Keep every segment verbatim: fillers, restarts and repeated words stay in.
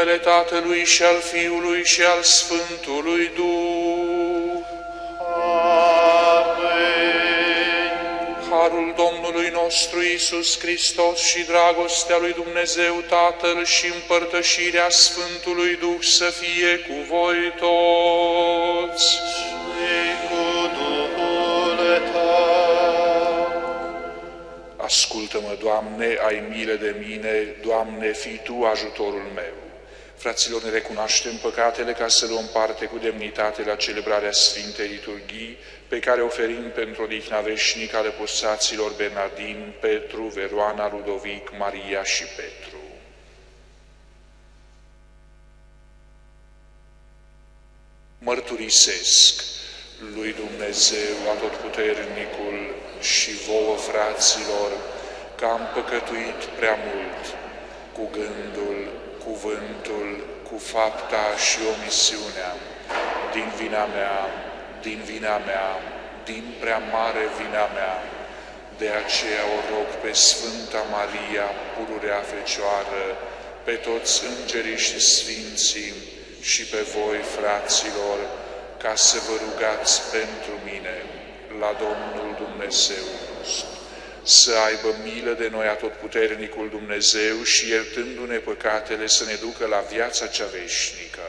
numele Tatălui și al Fiului și al Sfântului Duh. Amen. Harul Domnului nostru Iisus Hristos și dragostea lui Dumnezeu Tatăl și împărtășirea Sfântului Duh să fie cu voi toți. Și cu Duhul tău. Ascultă-mă, Doamne, ai milă de mine, Doamne, fii Tu ajutorul meu. Fraților, ne recunoaștem păcatele ca să luăm parte cu demnitate la celebrarea Sfintei Liturghii, pe care oferim pentru odihna veșnică ale posaților Bernardin, Petru, Veroana, Ludovic, Maria și Petru. Mărturisesc lui Dumnezeu Atotputernicul și vouă, fraților, că am păcătuit prea mult cu gândul, cuvântul, cu fapta și omisiunea, din vina mea, din vina mea, din prea mare vina mea. De aceea o rog pe Sfânta Maria, pururea Fecioară, pe toți îngerii și sfinții și pe voi, fraților, ca să vă rugați pentru mine la Domnul Dumnezeu nostru, să aibă milă de noi Atotputernicul Dumnezeu și, iertându-ne păcatele, să ne ducă la viața cea veșnică.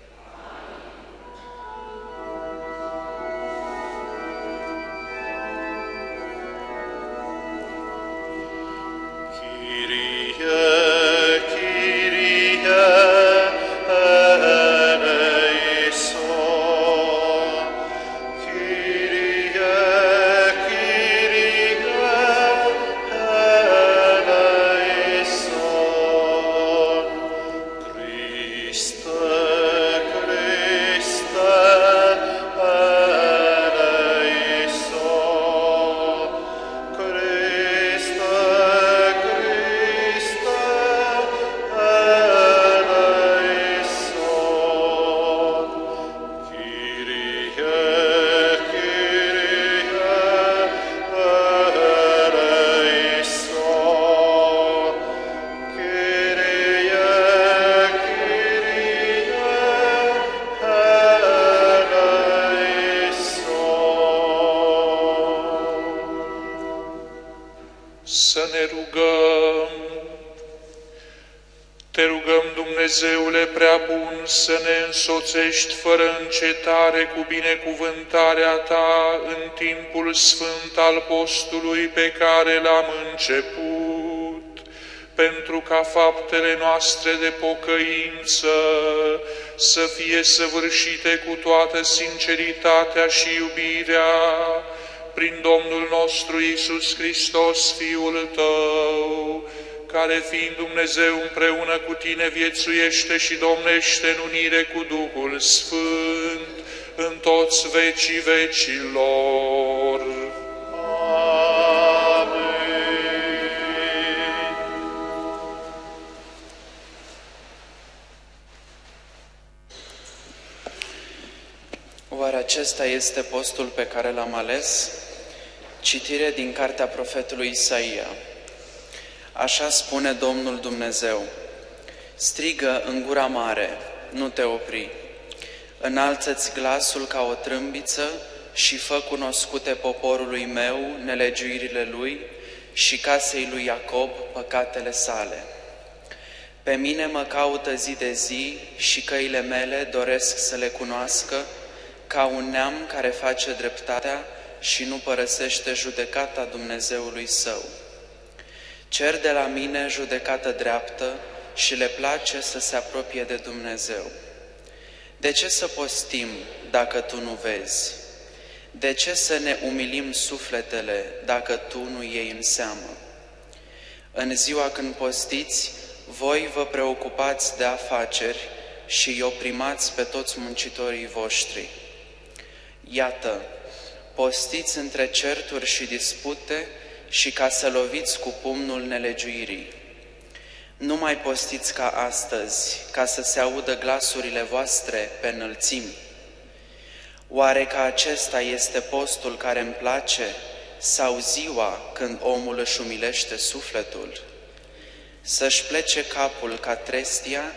Dumnezeule prea bun, să ne însoțești fără încetare cu binecuvântarea Ta în timpul sfânt al postului pe care l-am început, pentru ca faptele noastre de pocăință să fie săvârșite cu toată sinceritatea și iubirea prin Domnul nostru Iisus Hristos, Fiul Tău, care, fiind Dumnezeu împreună cu Tine, viețuiește și domnește în unire cu Duhul Sfânt, în toți vecii vecilor. Amen. Oare acesta este postul pe care l-am ales? Citire din cartea profetului Isaia. Așa spune Domnul Dumnezeu: strigă în gura mare, nu te opri, înalță-ți glasul ca o trâmbiță și fă cunoscute poporului meu nelegiuirile lui și casei lui Iacob păcatele sale. Pe mine mă caută zi de zi și căile mele doresc să le cunoască, ca un neam care face dreptatea și nu părăsește judecata Dumnezeului său. Cer de la mine judecată dreaptă și le place să se apropie de Dumnezeu. De ce să postim dacă Tu nu vezi? De ce să ne umilim sufletele dacă Tu nu iei în seamă? În ziua când postiți, voi vă preocupați de afaceri și îi oprimați pe toți muncitorii voștri. Iată, postiți între certuri și dispute și ca să loviți cu pumnul nelegiuirii. Nu mai postiți ca astăzi, ca să se audă glasurile voastre pe înălțimi. Oare că acesta este postul care îmi place, sau ziua când omul își umilește sufletul? Să-și plece capul ca trestia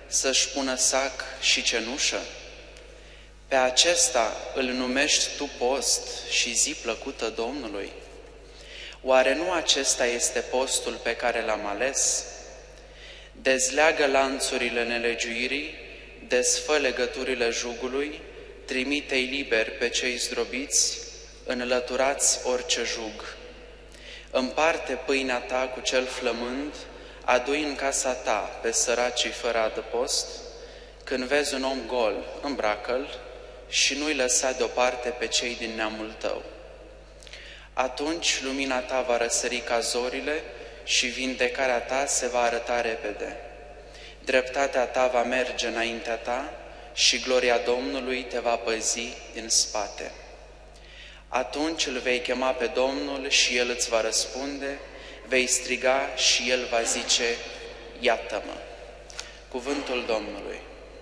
să-și pună sac și cenușă? Pe acesta îl numești tu post și zi plăcută Domnului? Oare nu acesta este postul pe care l-am ales? Dezleagă lanțurile nelegiuirii, desfă legăturile jugului, trimite-i liber pe cei zdrobiți, înlăturați orice jug. Împarte pâinea ta cu cel flămând, adu-i în casa ta pe săracii fără adăpost. Când vezi un om gol, îmbracă-l și nu-i lăsa deoparte pe cei din neamul tău. Atunci lumina ta va răsări ca zorile și vindecarea ta se va arăta repede. Dreptatea ta va merge înaintea ta și gloria Domnului te va păzi din spate. Atunci îl vei chema pe Domnul și El îți va răspunde, vei striga și El va zice, iată-mă. Cuvântul Domnului.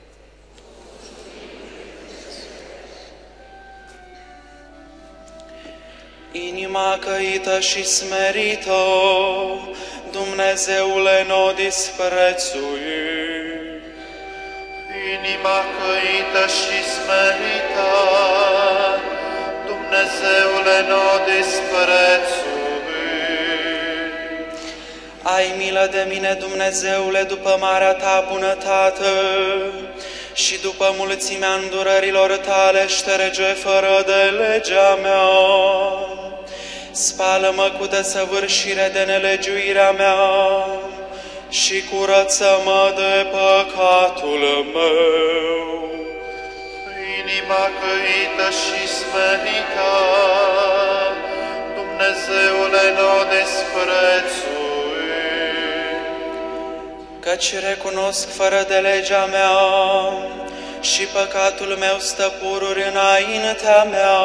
Inima căită și smerită, Dumnezeule, n-o disprețui. Inima căită și smerită, Dumnezeule, n-o disprețui. Ai milă de mine, Dumnezeule, după marea ta bunătate și după mulțimea îndurărilor tale, șterge fără de legea mea. Spală-mă cu desăvârșire de nelegiuirea mea și curăță-mă de păcatul meu. Inima căită și smerită, Dumnezeule, n-o disprețui. Căci recunosc fără de legea mea și păcatul meu stă pururi înaintea mea.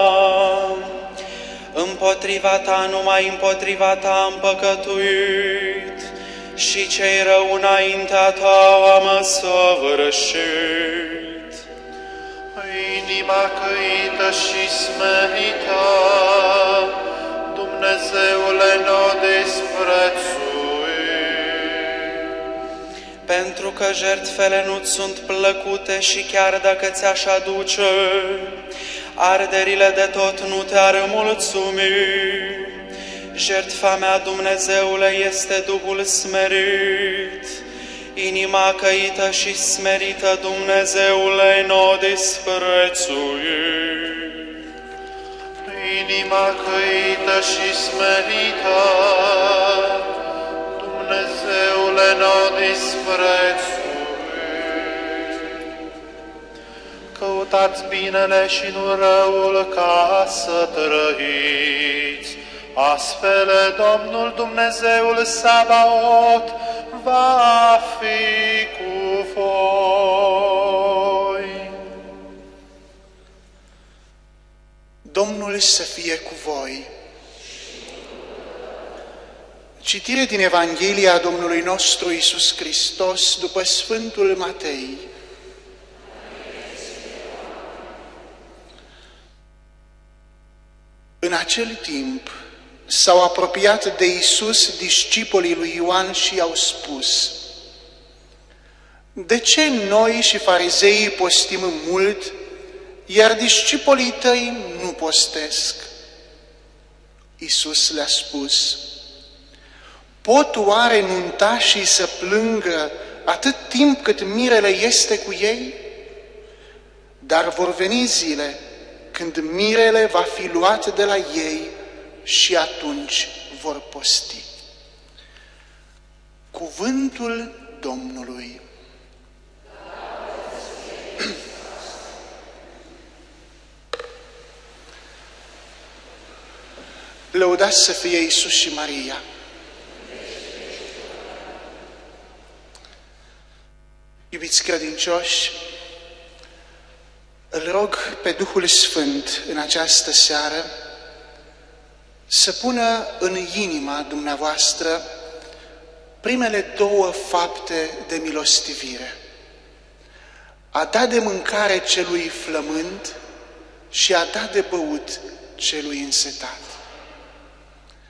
Împotriva ta, numai împotriva ta am păcătuit și cei rău înaintea ta am săvârșit. Inima căită și smerită, Dumnezeule, n-o disprețui. Pentru că jertfele nu-ți sunt plăcute și chiar dacă ți-aș aduce, arderile de tot nu te-ar mulțumi. Jertfa mea, Dumnezeule, este Duhul smerit. Inima căită și smerită, Dumnezeule, n-o disprețui. Inima căită și smerită, Dumnezeule, n-o disprețui. Căutați binele și nu răul ca să trăiți. Astfel, Domnul Dumnezeul Sabaot va fi cu voi. Domnul să fie cu voi. Citire din Evanghelia Domnului nostru Iisus Hristos după Sfântul Matei. În acel timp s-au apropiat de Iisus discipolii lui Ioan și i-au spus: de ce noi și farizeii postim mult, iar discipolii tăi nu postesc? Iisus le-a spus: pot oare nuntașii să plângă atât timp cât mirele este cu ei? Dar vor veni zile când mirele va fi luat de la ei și atunci vor posti. Cuvântul Domnului. Lăudați să fie Iisus și Maria! Iubiți credincioși, îl rog pe Duhul Sfânt în această seară să pună în inima dumneavoastră primele două fapte de milostivire: a da de mâncare celui flămând și a da de băut celui însetat.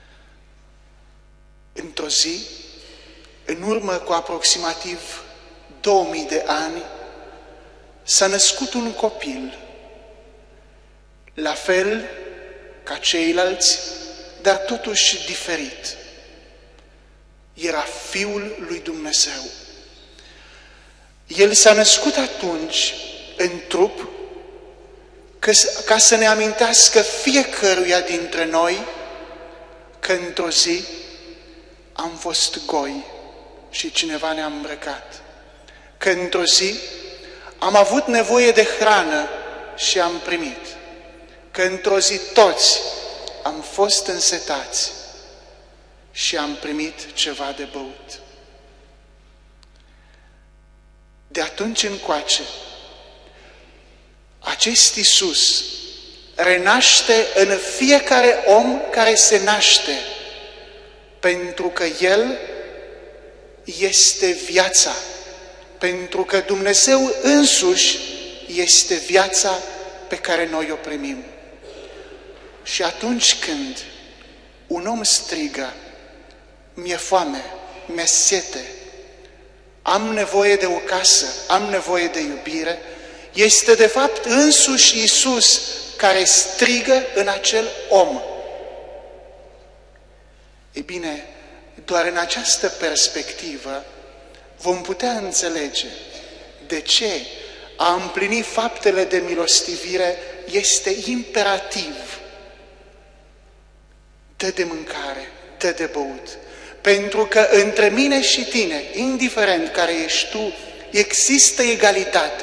Într-o zi, în urmă cu aproximativ două mii de ani, s-a născut un copil, la fel ca ceilalți, dar totuși diferit. Era Fiul lui Dumnezeu. El s-a născut atunci în trup ca să ne amintească fiecăruia dintre noi că într-o zi am fost goi și cineva ne-a îmbrăcat. Că într-o zi am avut nevoie de hrană și am primit. Că într-o zi toți am fost însetați și am primit ceva de băut. De atunci încoace, acest Iisus renaște în fiecare om care se naște, pentru că El este viața, pentru că Dumnezeu însuși este viața pe care noi o primim. Și atunci când un om strigă, mi-e foame, mi-e sete, am nevoie de o casă, am nevoie de iubire, este de fapt însuși Iisus care strigă în acel om. Ei bine, doar în această perspectivă vom putea înțelege de ce a împlini faptele de milostivire este imperativ. Dă de mâncare, dă de băut. Pentru că între mine și tine, indiferent care ești tu, există egalitate.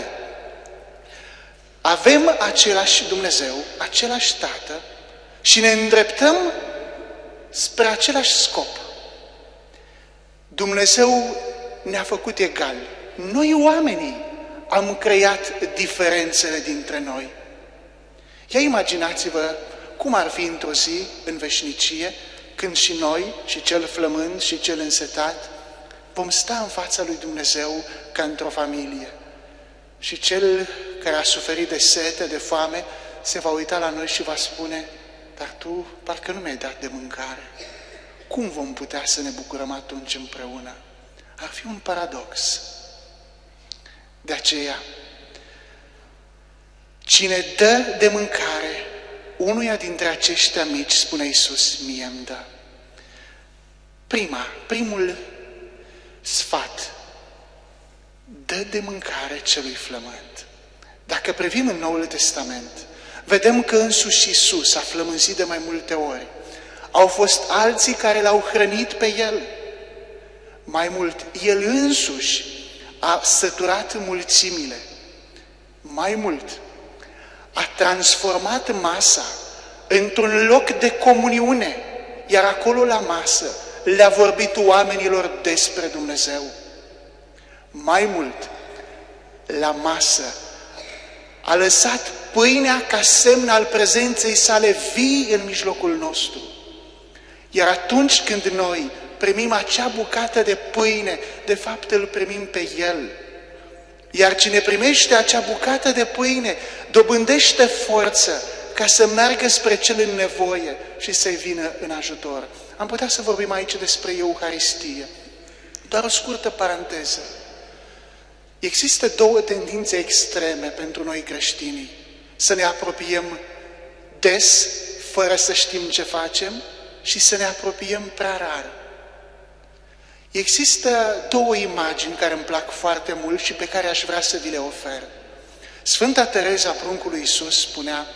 Avem același Dumnezeu, același Tată și ne îndreptăm spre același scop. Dumnezeu ne-a făcut egali. Noi, oamenii, am creat diferențele dintre noi. Ia imaginați-vă cum ar fi într-o zi, în veșnicie, când și noi, și cel flămând, și cel însetat, vom sta în fața lui Dumnezeu ca într-o familie. Și cel care a suferit de sete, de foame, se va uita la noi și va spune, dar tu parcă nu mi-ai dat de mâncare. Cum vom putea să ne bucurăm atunci împreună? Ar fi un paradox. De aceea, cine dă de mâncare unuia dintre aceștia mici, spune Iisus, mie îmi dă. Prima, primul sfat, dă de mâncare celui flământ. Dacă privim în Noul Testament, vedem că însuși Iisus a flămânzit de mai multe ori. Au fost alții care l-au hrănit pe El. Mai mult, El însuși a săturat mulțimile. Mai mult, a transformat masa într-un loc de comuniune, iar acolo la masă le-a vorbit oamenilor despre Dumnezeu. Mai mult, la masă a lăsat pâinea ca semn al prezenței sale vii în mijlocul nostru. Iar atunci când noi primim acea bucată de pâine, de fapt îl primim pe El. Iar cine primește acea bucată de pâine, dobândește forță ca să meargă spre cel în nevoie și să-i vină în ajutor. Am putea să vorbim aici despre Euharistie. Doar o scurtă paranteză. Există două tendințe extreme pentru noi creștinii. Să ne apropiem des, fără să știm ce facem, și să ne apropiem prea rar. Există două imagini care îmi plac foarte mult și pe care aș vrea să vi le ofer. Sfânta Tereza, pruncul lui Iisus, spunea: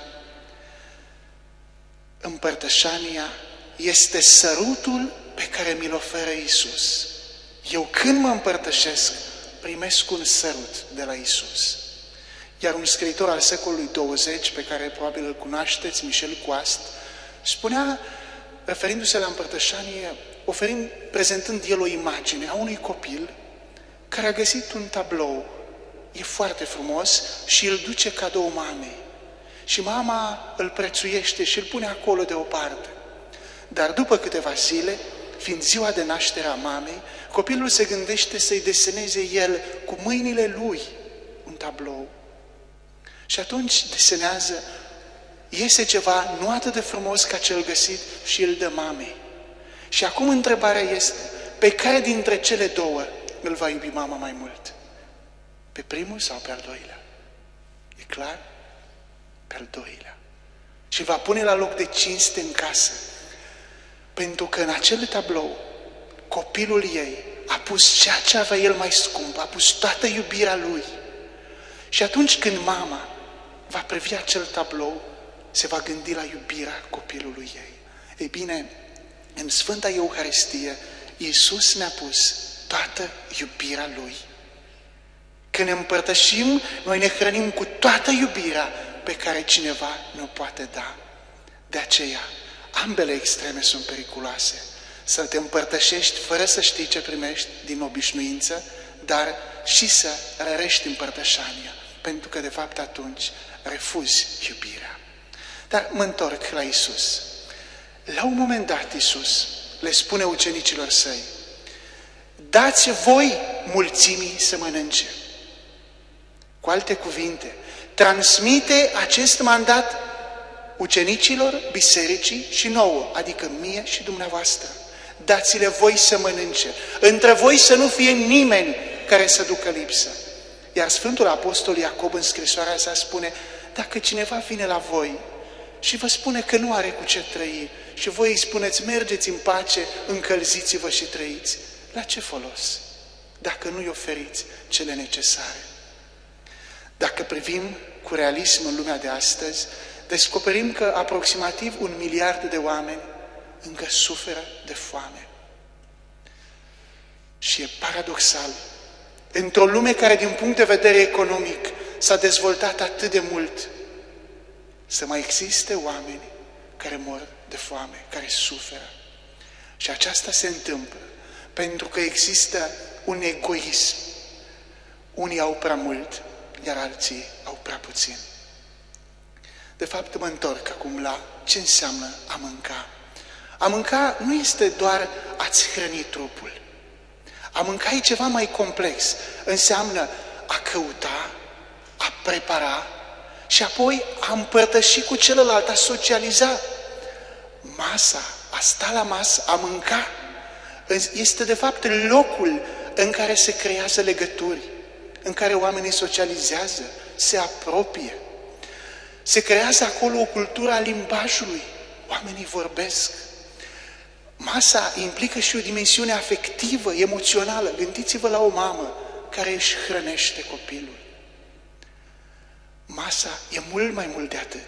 împărtășania este sărutul pe care mi-l oferă Iisus. Eu când mă împărtășesc, primesc un sărut de la Iisus. Iar un scriitor al secolului douăzeci, pe care probabil îl cunoașteți, Michel Coast, spunea, referindu-se la împărtășanie, oferind, prezentând el o imagine a unui copil care a găsit un tablou, e foarte frumos, și îl duce cadou mamei. Și mama îl prețuiește și îl pune acolo deoparte. Dar după câteva zile, fiind ziua de naștere a mamei, copilul se gândește să-i deseneze el cu mâinile lui un tablou. Și atunci desenează, iese ceva nu atât de frumos ca cel găsit și îl dă mamei. Și acum întrebarea este, pe care dintre cele două îl va iubi mama mai mult? Pe primul sau pe al doilea? E clar? Pe al doilea. Și va pune la loc de cinste în casă. Pentru că în acel tablou, copilul ei a pus ceea ce avea el mai scump, a pus toată iubirea lui. Și atunci când mama va privi acel tablou, se va gândi la iubirea copilului ei. Ei bine, în Sfânta Euharistie, Iisus ne-a pus toată iubirea Lui. Când ne împărtășim, noi ne hrănim cu toată iubirea pe care cineva ne-o poate da. De aceea, ambele extreme sunt periculoase. Să te împărtășești fără să știi ce primești din obișnuință, dar și să rărești împărtășania, pentru că de fapt atunci refuzi iubirea. Dar mă întorc la Iisus. La un moment dat Iisus le spune ucenicilor săi: dați voi mulțimii să mănânce. Cu alte cuvinte, transmite acest mandat ucenicilor, bisericii și nouă, adică mie și dumneavoastră. Dați-le voi să mănânce. Între voi să nu fie nimeni care să ducă lipsă. Iar Sfântul Apostol Iacob în scrisoarea sa spune: dacă cineva vine la voi și vă spune că nu are cu ce trăi și voi îi spuneți: mergeți în pace, încălziți-vă și trăiți, la ce folos dacă nu îi oferiți cele necesare? Dacă privim cu realism în lumea de astăzi, descoperim că aproximativ un miliard de oameni încă suferă de foame. Și e paradoxal, într-o lume care din punct de vedere economic s-a dezvoltat atât de mult, să mai existe oameni care mor de foame, care suferă. Și aceasta se întâmplă pentru că există un egoism. Unii au prea mult, iar alții au prea puțin. De fapt, mă întorc acum la ce înseamnă a mânca. A mânca nu este doar a-ți hrăni trupul. A mânca e ceva mai complex. Înseamnă a căuta, a prepara și apoi a împărtăși cu celălalt, a socializa. Masa, a sta la masă, a mânca, este de fapt locul în care se creează legături, în care oamenii socializează, se apropie. Se creează acolo o cultură a limbajului. Oamenii vorbesc. Masa implică și o dimensiune afectivă, emoțională. Gândiți-vă la o mamă care își hrănește copilul. Masa e mult mai mult de atât.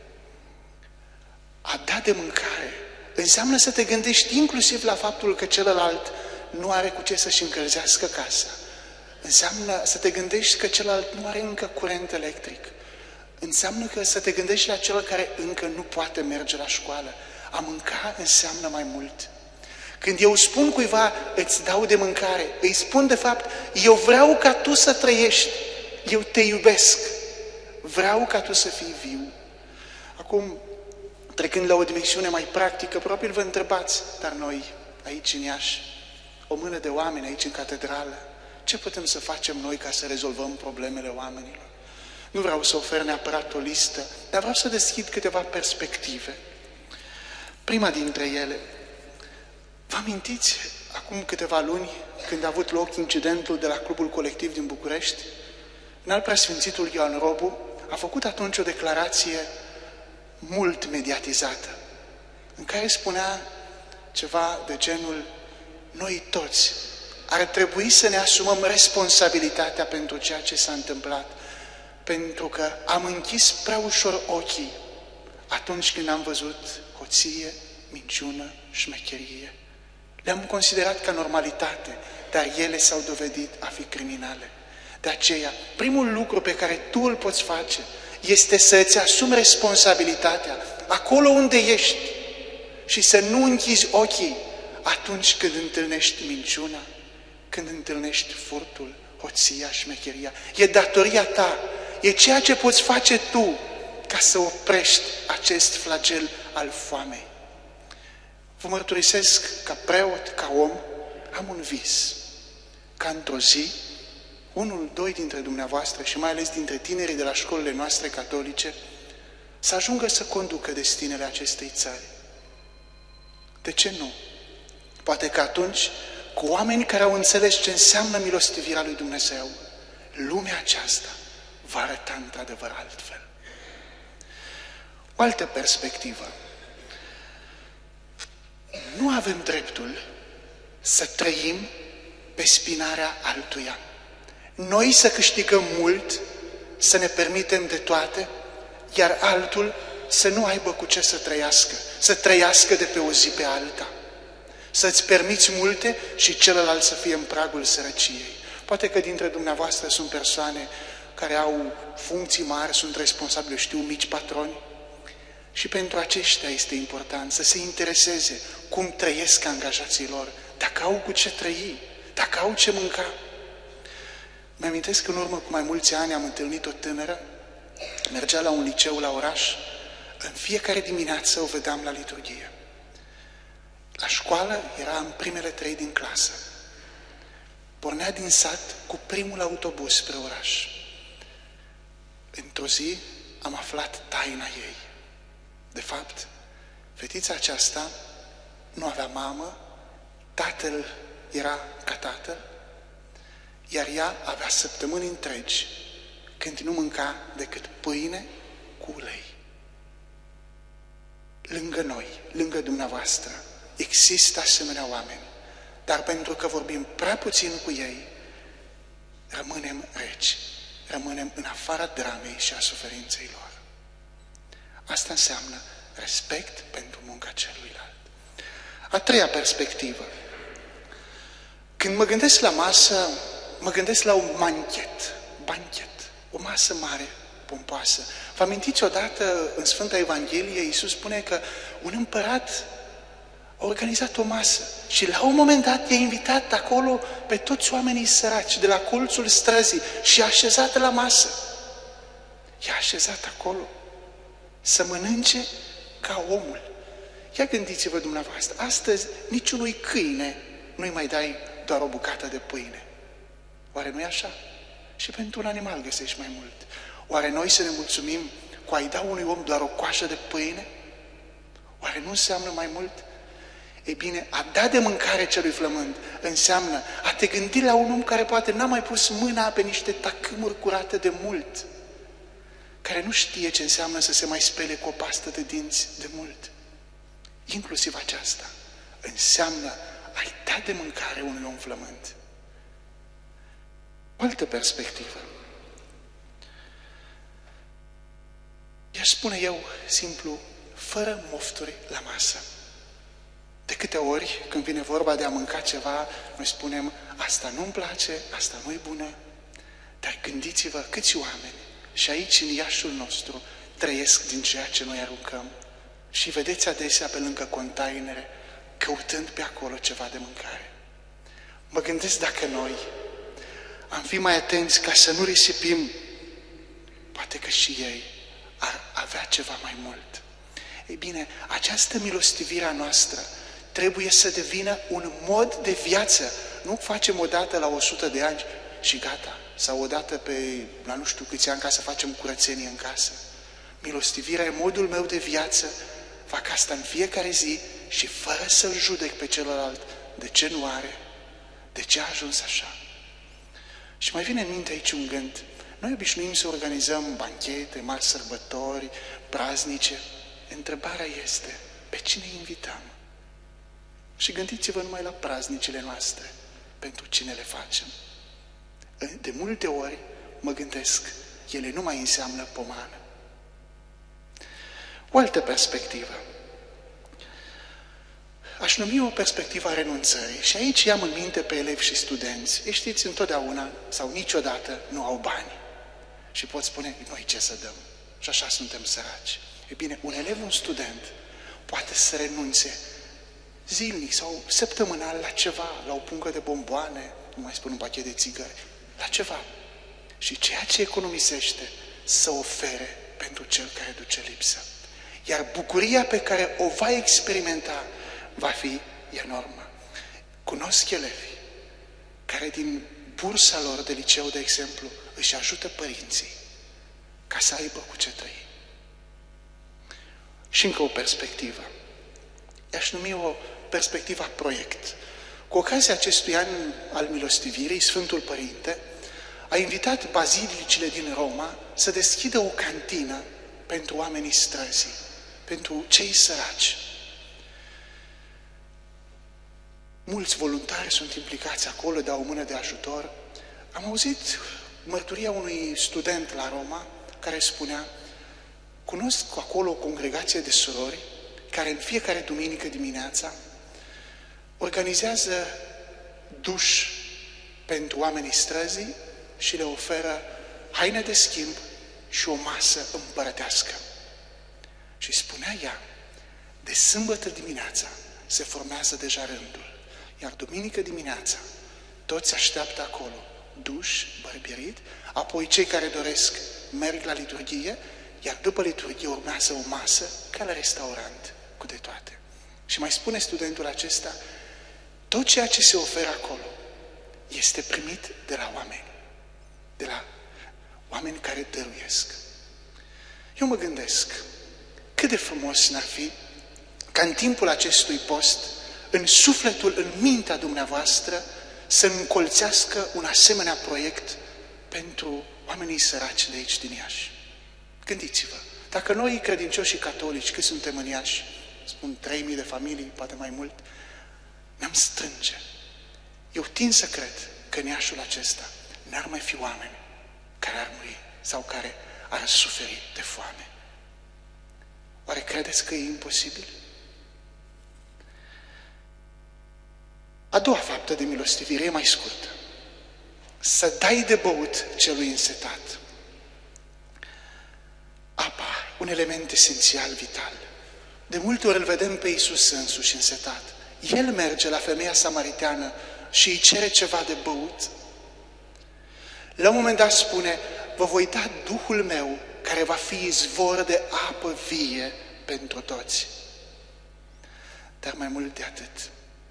A da de mâncare înseamnă să te gândești inclusiv la faptul că celălalt nu are cu ce să-și încălzească casa. Înseamnă să te gândești că celălalt nu are încă curent electric. Înseamnă că să te gândești la cel care încă nu poate merge la școală. A mânca înseamnă mai mult. Când eu spun cuiva, îți dau de mâncare, îi spun de fapt, eu vreau ca tu să trăiești, eu te iubesc, vreau ca tu să fii viu. Acum, trecând la o dimensiune mai practică, probabil vă întrebați, dar noi, aici în Iași, o mână de oameni aici în catedrală, ce putem să facem noi ca să rezolvăm problemele oamenilor? Nu vreau să ofer neapărat o listă, dar vreau să deschid câteva perspective. Prima dintre ele, vă amintiți acum câteva luni când a avut loc incidentul de la Clubul Colectiv din București? Înalt Preasfințitul Ioan Robu a făcut atunci o declarație mult mediatizată, în care spunea ceva de genul: noi toți ar trebui să ne asumăm responsabilitatea pentru ceea ce s-a întâmplat, pentru că am închis prea ușor ochii atunci când am văzut hoție, minciună, șmecherie. Le-am considerat ca normalitate, dar ele s-au dovedit a fi criminale. De aceea, primul lucru pe care tu îl poți face este să îți asumi responsabilitatea acolo unde ești și să nu închizi ochii atunci când întâlnești minciuna, când întâlnești furtul, hoția, șmecheria. E datoria ta, e ceea ce poți face tu ca să oprești acest flagel al foamei. Vă mărturisesc, ca preot, ca om, am un vis, ca într-o zi, unul, doi dintre dumneavoastră și mai ales dintre tinerii de la școlile noastre catolice, să ajungă să conducă destinele acestei țări. De ce nu? Poate că atunci, cu oameni care au înțeles ce înseamnă milostivirea lui Dumnezeu, lumea aceasta va arăta într-adevăr altfel. O altă perspectivă. Nu avem dreptul să trăim pe spinarea altuia. Noi să câștigăm mult, să ne permitem de toate, iar altul să nu aibă cu ce să trăiască, să trăiască de pe o zi pe alta. Să-ți permiți multe și celălalt să fie în pragul sărăciei. Poate că dintre dumneavoastră sunt persoane care au funcții mari, sunt responsabili, știu, mici patroni. Și pentru aceștia este important să se intereseze cum trăiesc angajații lor, dacă au cu ce trăi, dacă au ce mânca. Mi-amintesc că în urmă cu mai mulți ani am întâlnit o tânără, mergea la un liceu la oraș, în fiecare dimineață o vedeam la liturghie. La școală era în primele trei din clasă. Pornea din sat cu primul autobuz spre oraș. Într-o zi am aflat taina ei. De fapt, fetița aceasta nu avea mamă, tatăl era ca tatăl, iar ea avea săptămâni întregi când nu mânca decât pâine cu ulei. Lângă noi, lângă dumneavoastră, există asemenea oameni, dar pentru că vorbim prea puțin cu ei, rămânem reci, rămânem în afara dramei și a suferinței lor. Asta înseamnă respect pentru munca celuilalt. A treia perspectivă. Când mă gândesc la masă, mă gândesc la un banchet, banchet, o masă mare, pompoasă. Vă amintiți odată în Sfânta Evanghelie, Iisus spune că un împărat a organizat o masă și la un moment dat i-a invitat acolo pe toți oamenii săraci de la colțul străzii și i-a așezat la masă. I-a așezat acolo să mănânce ca omul. Ia gândiți-vă dumneavoastră, astăzi niciunui câine nu-i mai dai doar o bucată de pâine. Oare nu e așa? Și pentru un animal găsești mai mult. Oare noi să ne mulțumim cu a-i da unui om doar o coajă de pâine? Oare nu înseamnă mai mult? Ei bine, a da de mâncare celui flămând înseamnă a te gândi la un om care poate n-a mai pus mâna pe niște tacâmuri curate de mult, care nu știe ce înseamnă să se mai spele cu o pastă de dinți de mult. Inclusiv aceasta înseamnă a-i da de mâncare unui om flămând. O altă perspectivă. I-aș spune eu, simplu, fără mofturi la masă. De câte ori, când vine vorba de a mânca ceva, noi spunem, asta nu-mi place, asta nu-i bună. Dar gândiți-vă câți oameni, și aici în Iașul nostru, trăiesc din ceea ce noi aruncăm. Și vedeți adesea pe lângă containere, căutând pe acolo ceva de mâncare. Mă gândesc dacă noi am fi mai atenți ca să nu risipim, poate că și ei ar avea ceva mai mult. Ei bine, această milostivire a noastră trebuie să devină un mod de viață. Nu facem odată la o sută de ani și gata. Sau odată pe, la nu știu câți ani, ca să facem curățenie în casă. Milostivirea e modul meu de viață. Fac asta în fiecare zi și fără să-l judec pe celălalt de ce nu are, de ce a ajuns așa. Și mai vine în minte aici un gând. Noi obișnuim să organizăm banchete, mari sărbători, praznice. Întrebarea este, pe cine invităm? Și gândiți-vă numai la praznicile noastre, pentru cine le facem. De multe ori mă gândesc, ele nu mai înseamnă pomană. O altă perspectivă. Aș numi o perspectivă a renunțării și aici i-am în minte pe elevi și studenți. Ei știți, întotdeauna sau niciodată nu au bani. Și pot spune, noi ce să dăm? Și așa suntem săraci. E bine, un elev, un student, poate să renunțe zilnic sau săptămânal la ceva, la o pungă de bomboane, nu mai spun un pachet de țigări, la ceva. Și ceea ce economisește să ofere pentru cel care duce lipsă. Iar bucuria pe care o va experimenta va fi enormă. Cunosc elevi care din bursa lor de liceu, de exemplu, își ajută părinții ca să aibă cu ce trăi. Și încă o perspectivă. I-aș numi o perspectivă proiect. Cu ocazia acestui an al milostivirii, Sfântul Părinte a invitat bazilicile din Roma să deschidă o cantină pentru oamenii străzii, pentru cei săraci. Mulți voluntari sunt implicați acolo, dau o mână de ajutor. Am auzit mărturia unui student la Roma care spunea: cunosc acolo o congregație de surori care în fiecare duminică dimineața organizează duș pentru oamenii străzii și le oferă haine de schimb și o masă împărătească. Și spunea ea, de sâmbătă dimineața se formează deja rândul, iar duminică dimineața toți așteaptă acolo duș, bărbierit, apoi cei care doresc merg la liturghie, iar după liturghie urmează o masă ca la restaurant, cu de toate. Și mai spune studentul acesta, tot ceea ce se oferă acolo este primit de la oameni, de la oameni care dăruiesc. Eu mă gândesc, cât de frumos n-ar fi ca în timpul acestui post, în sufletul, în mintea dumneavoastră, să încolțească un asemenea proiect pentru oamenii săraci de aici din Iași. Gândiți-vă, dacă noi credincioși catolici, cât suntem în Iași, spun trei mii de familii, poate mai mult, ne-am strânge. Eu tind să cred că în Iașul acesta n-ar mai fi oameni care ar muri sau care ar suferi de foame. Oare credeți că e imposibil? A doua faptă de milostivire e mai scurtă. Să dai de băut celui însetat. Apa, un element esențial, vital. De multe ori îl vedem pe Iisus însuși însetat. El merge la femeia samariteană și îi cere ceva de băut. La un moment dat spune, vă voi da Duhul meu care va fi izvor de apă vie pentru toți. Dar mai mult de atât,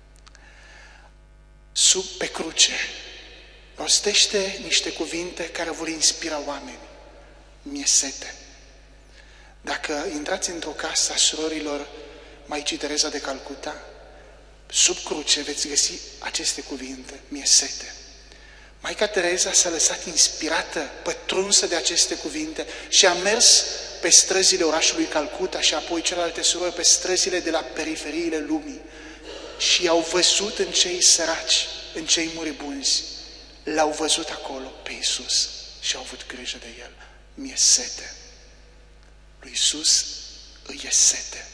sub pe cruce, rostește niște cuvinte care vor inspira oameni. Mi-e sete. Dacă intrați într-o casă a surorilor Maicii Tereza de Calcuta, sub cruce veți găsi aceste cuvinte, mi-e sete. Maica Tereza s-a lăsat inspirată, pătrunsă de aceste cuvinte și a mers pe străzile orașului Calcuta și apoi celelalte surori pe străzile de la periferiile lumii și au văzut în cei săraci, în cei muribunzi, l-au văzut acolo pe Iisus și au avut grijă de El. Mi-e sete. Lui Iisus îi e sete.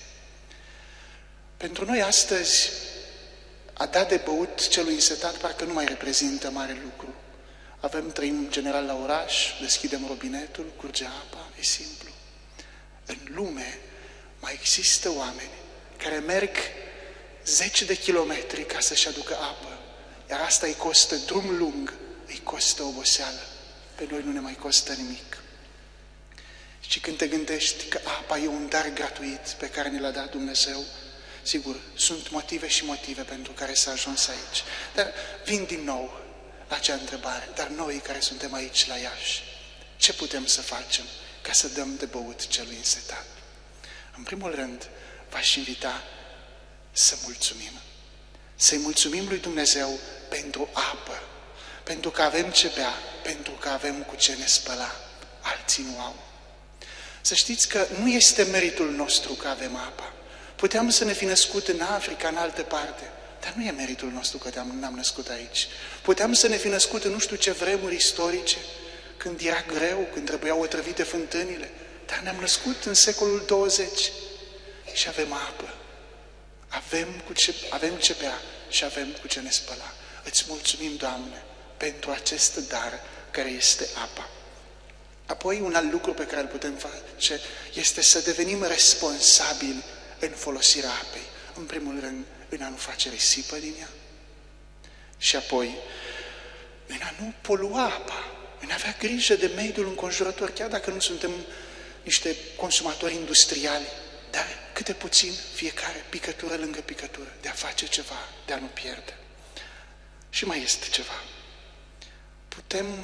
Pentru noi astăzi, a da de băut celui însetat parcă nu mai reprezintă mare lucru. Avem, trăim în general la oraș, deschidem robinetul, curge apa, e simplu. În lume mai există oameni care merg zeci de kilometri ca să-și aducă apă, iar asta îi costă drum lung, îi costă oboseală. Pe noi nu ne mai costă nimic. Și când te gândești că apa e un dar gratuit pe care ne l-a dat Dumnezeu, sigur, sunt motive și motive pentru care s-a ajuns aici. Dar vin din nou la acea întrebare. Dar noi care suntem aici la Iași, ce putem să facem ca să dăm de băut celui însetat? În primul rând, v-aș invita să mulțumim. Să-i mulțumim lui Dumnezeu pentru apă, pentru că avem ce bea, pentru că avem cu ce ne spăla. Alții nu au. Să știți că nu este meritul nostru că avem apa. Puteam să ne fi născut în Africa, în altă parte, dar nu e meritul nostru că ne-am născut aici. Puteam să ne fi născut în nu știu ce vremuri istorice, când era greu, când trebuiau otrăvite fântânile, dar ne-am născut în secolul douăzeci și avem apă. Avem, cu ce, avem ce bea și avem cu ce ne spăla. Îți mulțumim, Doamne, pentru acest dar care este apa. Apoi, un alt lucru pe care îl putem face este să devenim responsabili în folosirea apei. În primul rând, în a nu face risipă din ea. Și apoi, în a nu polua apa, în a avea grijă de mediul înconjurător, chiar dacă nu suntem niște consumatori industriali, dar câte puțin fiecare, picătură lângă picătură, de a face ceva, de a nu pierde. Și mai este ceva. Putem,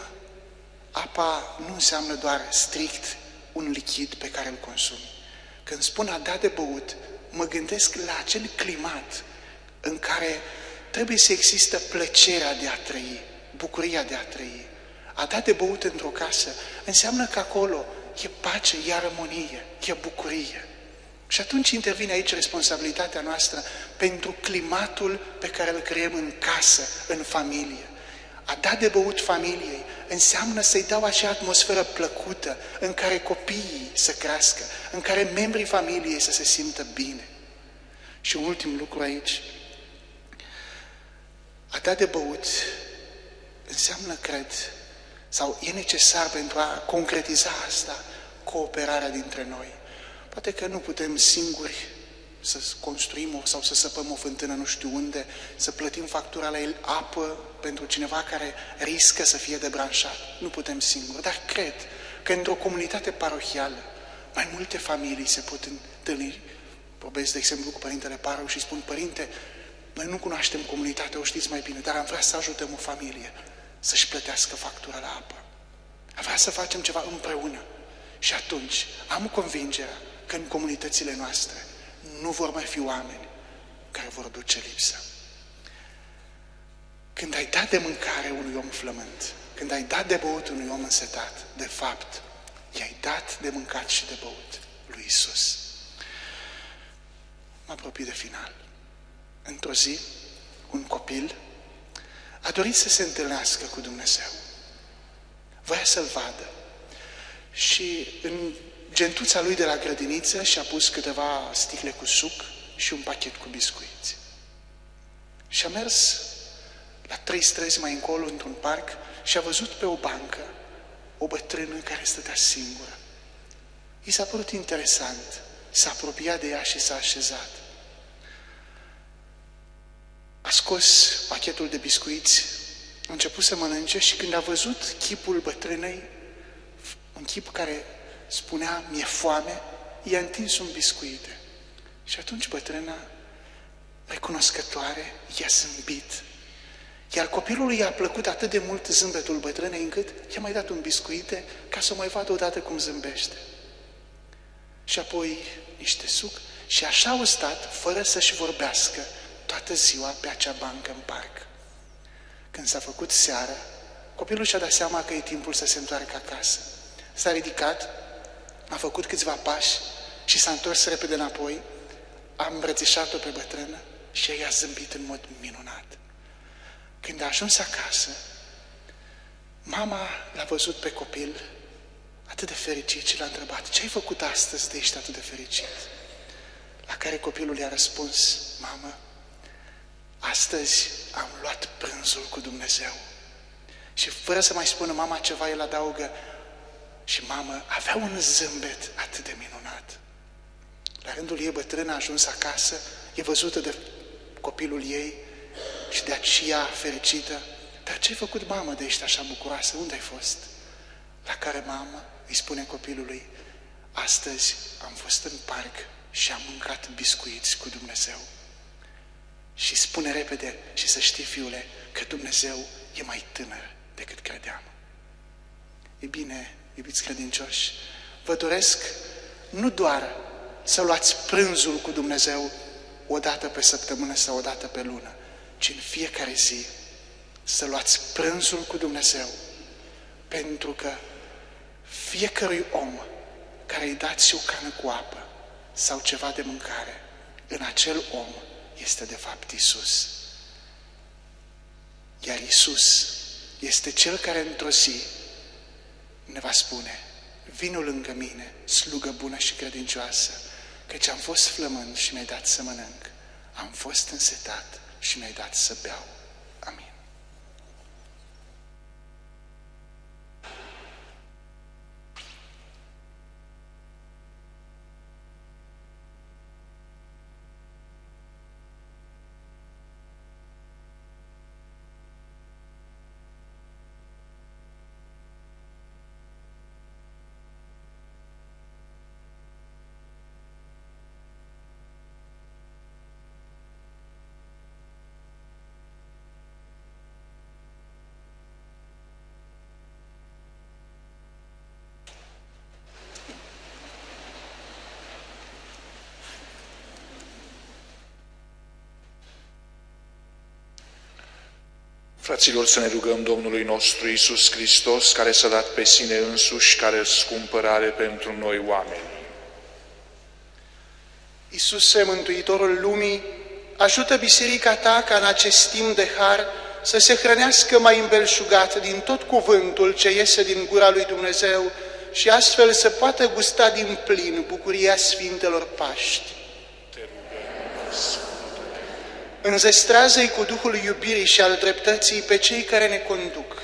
apa nu înseamnă doar strict un lichid pe care îl consumi. Când spun a da de băut, mă gândesc la acel climat în care trebuie să există plăcerea de a trăi, bucuria de a trăi. A da de băut într-o casă înseamnă că acolo e pace, e armonie, e bucurie. Și atunci intervine aici responsabilitatea noastră pentru climatul pe care îl creăm în casă, în familie. A da de băut familiei înseamnă să-i dau acea atmosferă plăcută în care copiii să crească, în care membrii familiei să se simtă bine. Și un ultim lucru aici. A da de băut înseamnă, cred, sau e necesar pentru a concretiza asta, cooperarea dintre noi. Poate că nu putem singuri să construim sau să săpăm o fântână nu știu unde, să plătim factura la el, apă pentru cineva care riscă să fie debranșat. Nu putem singuri, dar cred că într-o comunitate parohială mai multe familii se pot întâlni. Vorbesc, de exemplu, cu părintele paroh și spun: părinte, noi nu cunoaștem comunitatea, o știți mai bine, dar am vrea să ajutăm o familie să-și plătească factura la apă. Am vrea să facem ceva împreună. Și atunci am convingerea că în comunitățile noastre nu vor mai fi oameni care vor duce lipsă. Când ai dat de mâncare unui om flământ, când ai dat de băut unui om însetat, de fapt, i-ai dat de mâncat și de băut lui Isus. Mă apropii de final. Într-o zi, un copil a dorit să se întâlnească cu Dumnezeu. Voia să-L vadă. Și în gentuța lui de la grădiniță și-a pus câteva sticle cu suc și un pachet cu biscuiți. Și a mers la trei străzi mai încolo, într-un parc, și a văzut pe o bancă o bătrână care stătea singură. I s-a părut interesant, s-a apropiat de ea și s-a așezat. A scos pachetul de biscuiți, a început să mănânce și când a văzut chipul bătrânei, un chip care spunea: mi-e foame, i-a întins un biscuite. Și atunci bătrâna, recunoscătoare, i-a zâmbit. Iar copilului i-a plăcut atât de mult zâmbetul bătrânei încât i-a mai dat un biscuite ca să o mai vadă odată cum zâmbește. Și apoi niște suc și așa au stat, fără să-și vorbească, toată ziua pe acea bancă în parc. Când s-a făcut seara, copilul și-a dat seama că e timpul să se întoarcă acasă. S-a ridicat, a făcut câțiva pași și s-a întors repede înapoi, a îmbrățișat-o pe bătrână și ea i-a zâmbit în mod minunat. Când a ajuns acasă, mama l-a văzut pe copil atât de fericit și l-a întrebat: ce ai făcut astăzi de ești atât de fericit? La care copilul i-a răspuns: mamă, astăzi am luat prânzul cu Dumnezeu. Și fără să mai spună mama ceva, el adaugă: și mamă avea un zâmbet atât de minunat. La rândul ei, bătrâna a ajuns acasă, e văzută de copilul ei și de aceea fericită. Dar ce ai făcut, mamă, de ești așa bucuroasă? Unde ai fost? La care mama îi spune copilului: astăzi am fost în parc și am mâncat biscuiți cu Dumnezeu. Și spune repede: și să știi, fiule, că Dumnezeu e mai tânăr decât credeam. E bine, iubiți credincioși, vă doresc nu doar să luați prânzul cu Dumnezeu o dată pe săptămână sau o dată pe lună, ci în fiecare zi să luați prânzul cu Dumnezeu, pentru că fiecărui om care îi dați o cană cu apă sau ceva de mâncare, în acel om este de fapt Isus. Iar Isus este Cel care într-o zi ne va spune: vino lângă mine, slugă bună și credincioasă, căci am fost flămând și mi-ai dat să mănânc, am fost însetat și mi-ai dat să beau. Amin. Fraților, să ne rugăm Domnului nostru Iisus Hristos, care s-a dat pe sine însuși, care răscumpărare pentru noi oameni. Iisuse, Mântuitorul lumii, ajută biserica ta ca în acest timp de har să se hrănească mai îmbelșugat din tot cuvântul ce iese din gura lui Dumnezeu și astfel să poată gusta din plin bucuria Sfintelor Paști. Înzestrează-i cu Duhul iubirii și al dreptății pe cei care ne conduc.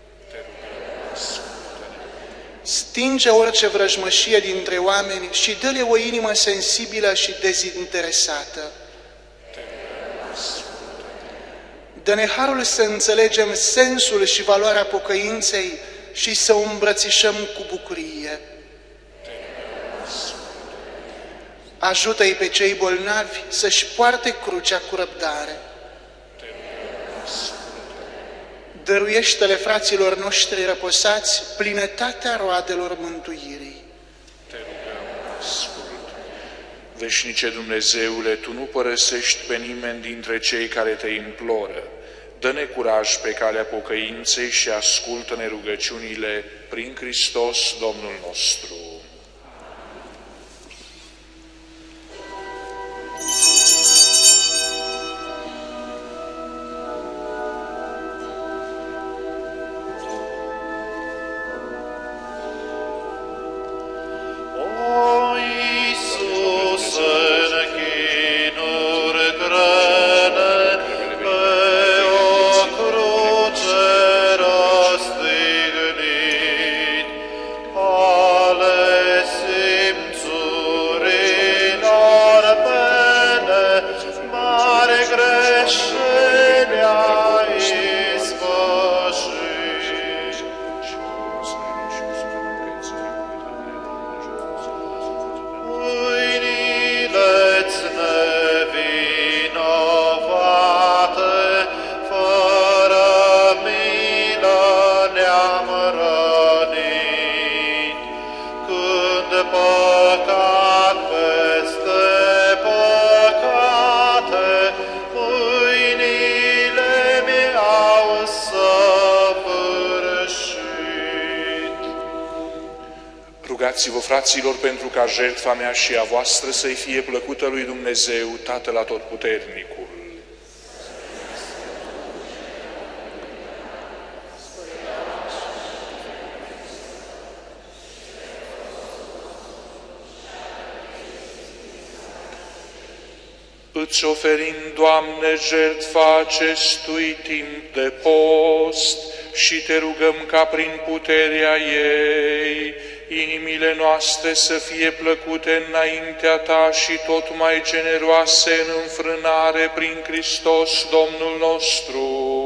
Stinge orice vrăjmășie dintre oameni și dă-le o inimă sensibilă și dezinteresată. Dă-ne harul să înțelegem sensul și valoarea pocăinței și să o îmbrățișăm cu bucurie. Ajută-i pe cei bolnavi să-și poarte crucea cu răbdare. Dăruiește-le fraților noștri răposați plinătatea roadelor mântuirii. Veșnice Dumnezeule, Tu nu părăsești pe nimeni dintre cei care Te imploră. Dă-ne curaj pe calea pocăinței și ascultă-ne rugăciunile prin Hristos Domnul nostru. Rugați-vă, fraților, pentru ca jertfa mea și a voastră să-i fie plăcută lui Dumnezeu, Tatăl Atotputernicul. Îți oferim, Doamne, jertfa acestui timp de post și Te rugăm ca prin puterea ei inimile noastre să fie plăcute înaintea Ta și tot mai generoase în înfrânare prin Hristos Domnul nostru.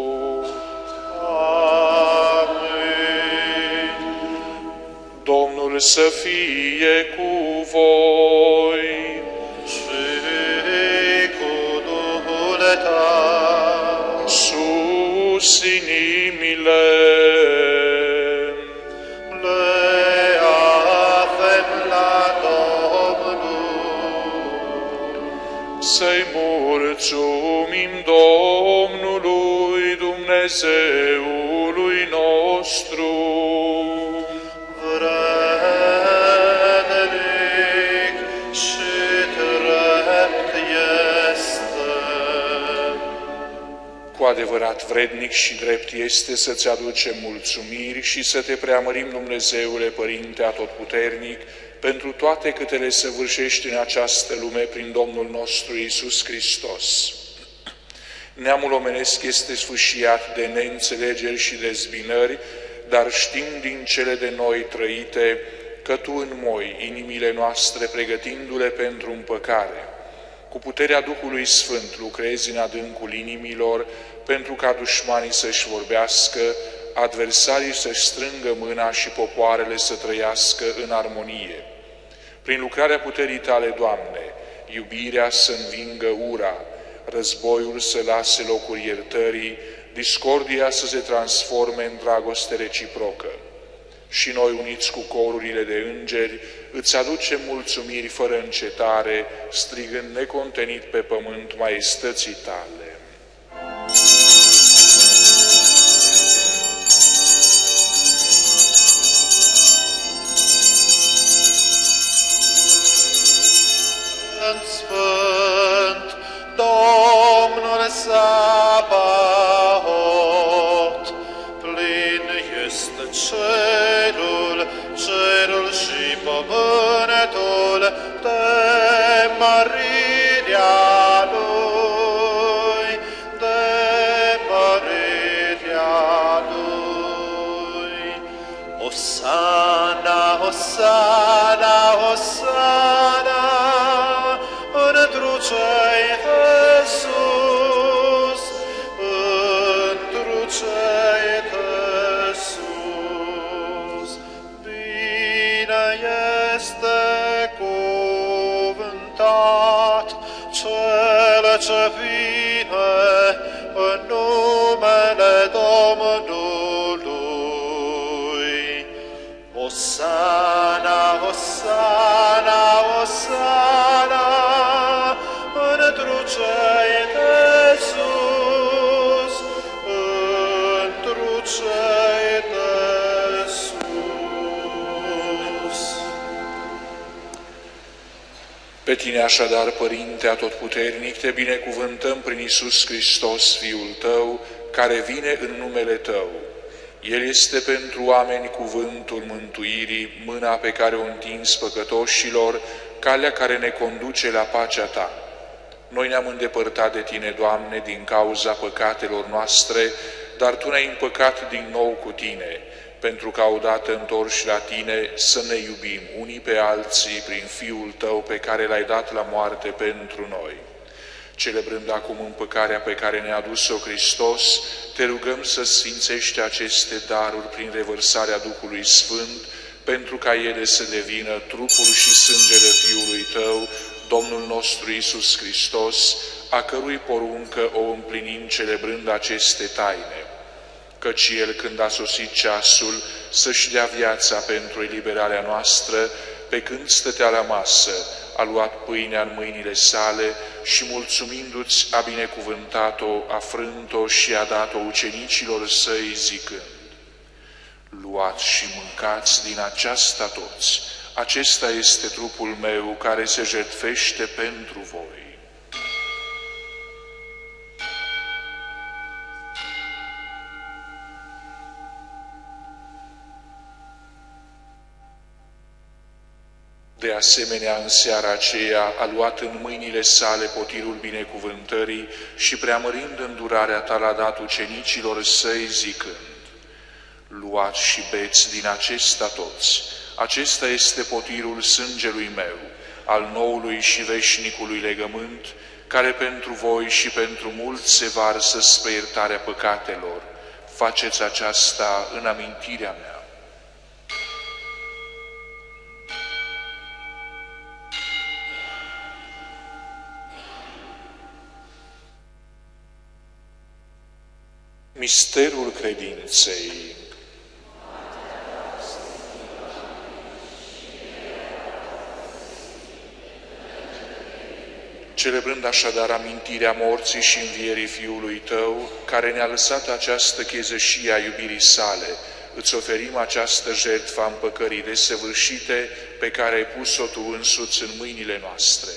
Amin. Domnul să fie cu voi. Și cu Duhul Tău. Sus inimile. Să-i mulțumim Domnului Dumnezeului nostru. Vrednic și drept este. Cu adevărat vrednic și drept este să-ți aducem mulțumiri și să te preamărim, Dumnezeule Părinte Atotputernic, pentru toate câte le săvârșești în această lume prin Domnul nostru Iisus Hristos. Neamul omenesc este sfâșiat de neînțelegeri și dezbinări, dar știm din cele de noi trăite că Tu înmoi inimile noastre pregătindu-le pentru împăcare. Cu puterea Duhului Sfânt lucrezi în adâncul inimilor pentru ca dușmanii să-și vorbească, adversarii să-și strângă mâna și popoarele să trăiască în armonie. Prin lucrarea puterii Tale, Doamne, iubirea să învingă ura, războiul să lase locul iertării, discordia să se transforme în dragoste reciprocă. Și noi, uniți cu corurile de îngeri, îți aducem mulțumiri fără încetare, strigând necontenit pe pământ maestății Tale. ce vine în numele Domnului. Osana, Osana, Osana, întru cei de sus, întru cei de sus. Pe tine așadar, Părinte Atotputernic, te binecuvântăm prin Iisus Hristos, Fiul tău, care vine în numele tău. El este pentru oameni cuvântul mântuirii, mâna pe care o întinzi păcătoșilor, calea care ne conduce la pacea ta. Noi ne-am îndepărtat de tine, Doamne, din cauza păcatelor noastre, dar tu ne-ai împăcat din nou cu tine, pentru ca odată întorși la tine să ne iubim unii pe alții prin Fiul tău pe care l-ai dat la moarte pentru noi. Celebrând acum împăcarea pe care ne-a adus-o Hristos, te rugăm să sfințești aceste daruri prin revărsarea Duhului Sfânt, pentru ca ele să devină trupul și sângele Fiului tău, Domnul nostru Iisus Hristos, a cărui poruncă o împlinim celebrând aceste taine. Căci El, când a sosit ceasul să-și dea viața pentru eliberarea noastră, pe când stătea la masă, a luat pâinea în mâinile sale și, mulțumindu-ți, a binecuvântat-o, a frânt-o și a dat-o ucenicilor săi, zicând: luați și mâncați din aceasta toți, acesta este trupul meu care se jertfește pentru voi. De asemenea, în seara aceea a luat în mâinile sale potirul binecuvântării și, preamărind îndurarea ta, l-a dat ucenicilor săi, zicând: luați și beți din acesta toți, acesta este potirul sângelui meu, al noului și veșnicului legământ, care pentru voi și pentru mulți se varsă spre iertarea păcatelor. Faceți aceasta în amintirea mea. Misterul credinței. Celebrând așadar amintirea morții și învierii Fiului tău, care ne-a lăsat această chezășie a iubirii sale, îți oferim această jertfă a împăcării desăvârșite pe care ai pus-o tu însuți în mâinile noastre.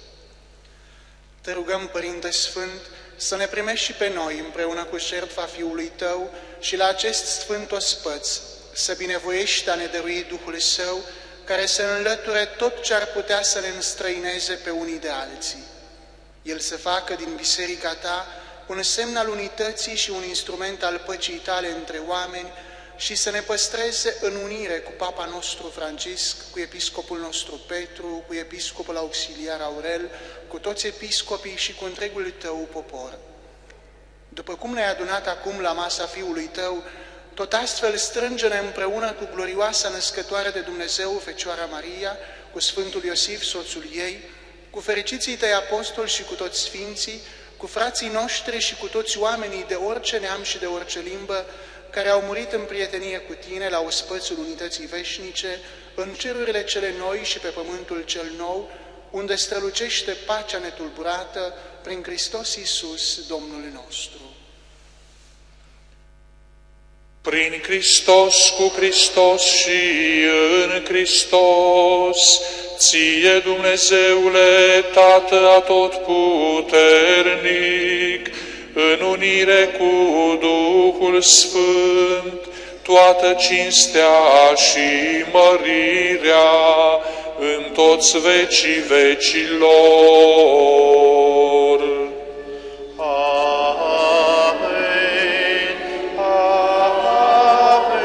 Te rugăm, Părinte Sfânt, să ne primești și pe noi împreună cu jertfa Fiului tău și la acest sfânt ospăț să binevoiești a ne dărui Duhul Său, care să înlăture tot ce ar putea să ne înstrăineze pe unii de alții. El să facă din biserica ta un semn al unității și un instrument al păcii tale între oameni și să ne păstreze în unire cu Papa nostru Francisc, cu Episcopul nostru Petru, cu Episcopul Auxiliar Aurel, cu toți episcopii și cu întregul tău popor. După cum ne-ai adunat acum la masa Fiului tău, tot astfel strânge-ne împreună cu glorioasa născătoare de Dumnezeu, Fecioara Maria, cu Sfântul Iosif, soțul ei, cu fericiții tăi apostoli și cu toți sfinții, cu frații noștri și cu toți oamenii de orice neam și de orice limbă, care au murit în prietenie cu tine la ospățul unității veșnice, în cerurile cele noi și pe pământul cel nou, unde strălucește pacea netulburată prin Hristos Iisus, Domnul nostru. Prin Hristos, cu Hristos și în Hristos, ție, Dumnezeule, Tată Atotputernic, în unire cu Duhul Sfânt, toată cinstea și mărirea în toți vecii vecilor. Amen, amen,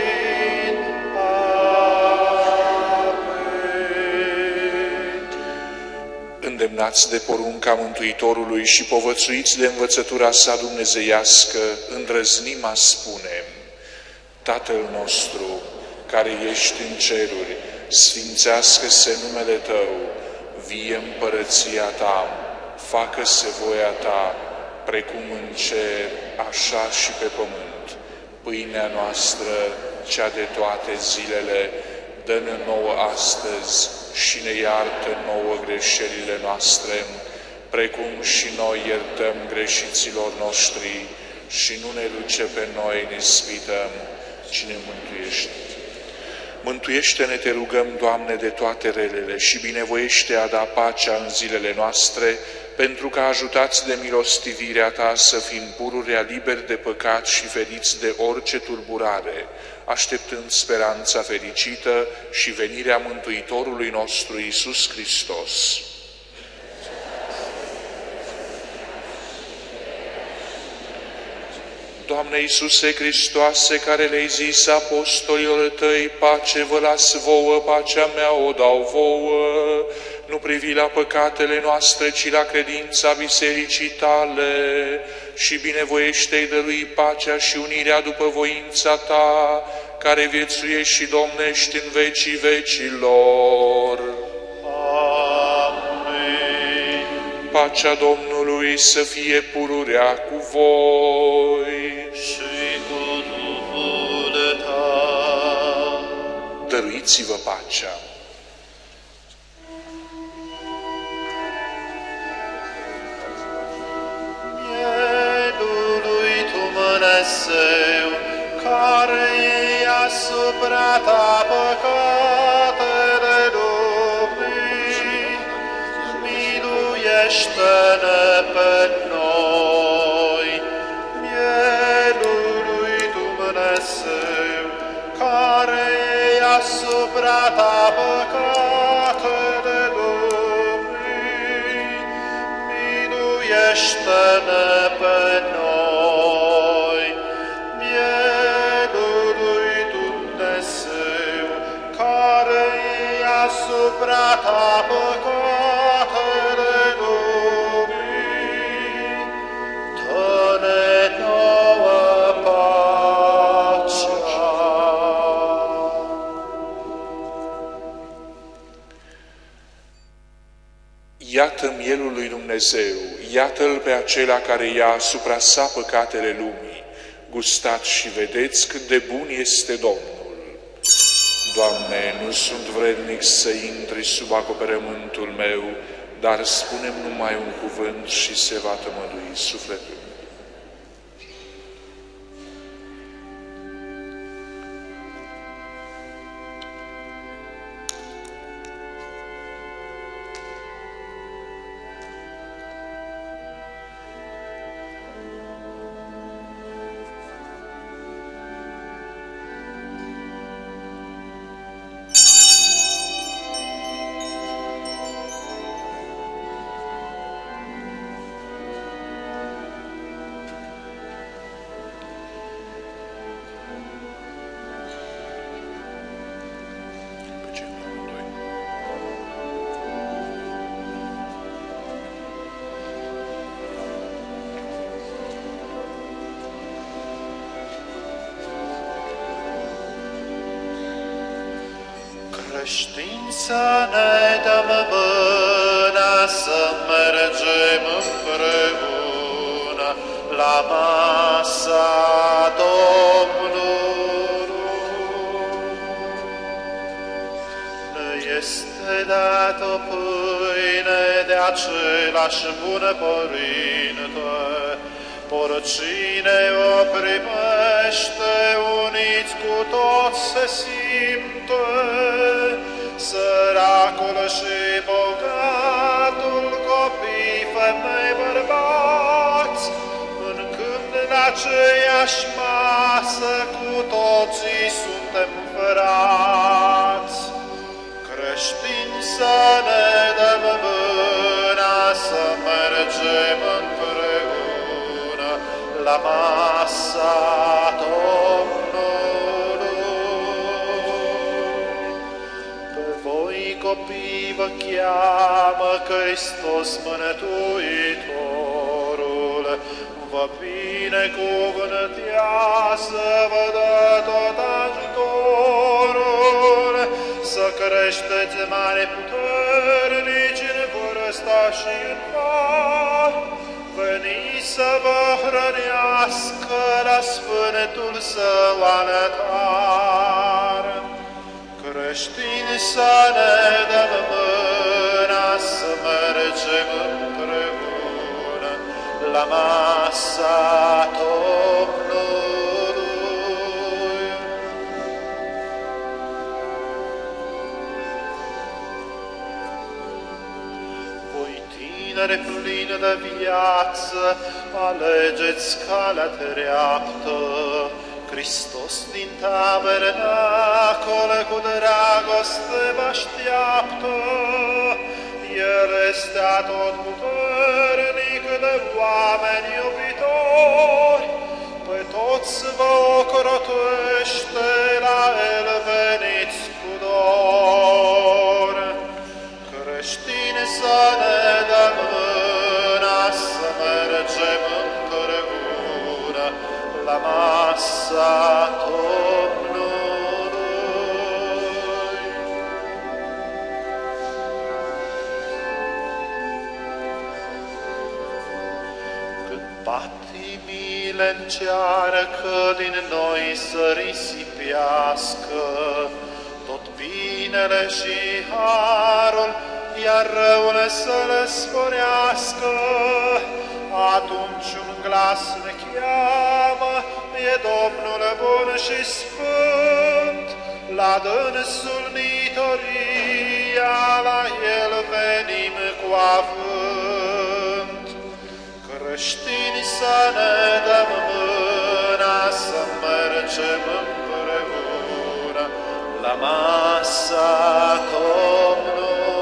amen. Îndemnați de porunca Mântuitorului și povățuiți de învățătura sa dumnezeiască, îndrăznim a spune: Tatăl nostru, care ești în ceruri, sfințească-se numele Tău, vie împărăția Ta, facă-se voia Ta, precum în cer, așa și pe pământ. Pâinea noastră, cea de toate zilele, dă-ne nouă astăzi și ne iartă nouă greșelile noastre, precum și noi iertăm greșiților noștri, și nu ne duce pe noi în ispită, ci ne mântuiește. Mântuiește-ne, te rugăm, Doamne, de toate relele și binevoiește a da pacea în zilele noastre, pentru că, ajutați de milostivirea Ta, să fim pururea liberi de păcat și feriți de orice tulburare, așteptând speranța fericită și venirea Mântuitorului nostru Iisus Hristos. Doamne Iisuse Hristoase, care le-ai zis apostolilor Tăi, pace vă las vouă, pacea mea o dau vouă, nu privi la păcatele noastre, ci la credința Bisericii Tale și binevoiește-i dărui pacea și unirea după voința Ta, care viețuiești și domnești în vecii vecilor. Amin. Pacea Domnului să fie pururea cu voi. Și cu Duhul Tău. Dăruiți-vă pacea. Mielului Dumnezeu, care iei asupra Ta păcatele lumii, miluiește-ne pe noi. Mielului Dumnezeu, care iei asupra Ta păcatele lumii, miluiește-ne pe noi. Mielului Dumnezeu, care iei asupra Ta păcatele lumii, dă-ne nouă pacea. Iată mielul lui Dumnezeu, iată-L pe acela care ia asupra sa păcatele lumii. Gustați și vedeți cât de bun este Domnul. Doamne, nu sunt vrednic să intri sub acoperământul meu, dar spune-mi numai un cuvânt și se va tămădui sufletul. Creștini să ne dăm mâna, să mergem împreună la masa Domnului. Ne este dat o pâine de același bun Părinte, oricine o primește, uniți cu toți se simte, săracul și bogatul, copii, femei, bărbați, mâncând la aceeași masă, cu toții suntem frați. Creștini să ne dăm mâna, să mergem împreună la masa Domnului. Pe voi, copii, vă cheamă Hristos Mântuitorul, vă binecuvântează, vă dă tot ajutorul, să creșteți mari puternici în vârsta și în har, să vă hrănească la sfântul său altar. Creștini să ne dăm mâna, să mergem împreună la masa Domnului. Voi tineri plini de viață, alegeți calea dreaptă. Hristos din tabernacole cu dragoste vă așteaptă. El este atotputernic de oameni iubitori, pe toți vă ocrotește, la El veniți cu dor. Creștini să ne dăm mâna, să mergem împreună la masa Domnului. Când patimile încearcă din noi să risipească tot binele și harul, iar răul să le sporească, atunci un glas ne cheamă, e Domnul bun și sfânt, la dânsul nitoria, la El venim cu avânt. Creștini să ne dăm mâna, să mergem împreună la masa Domnului.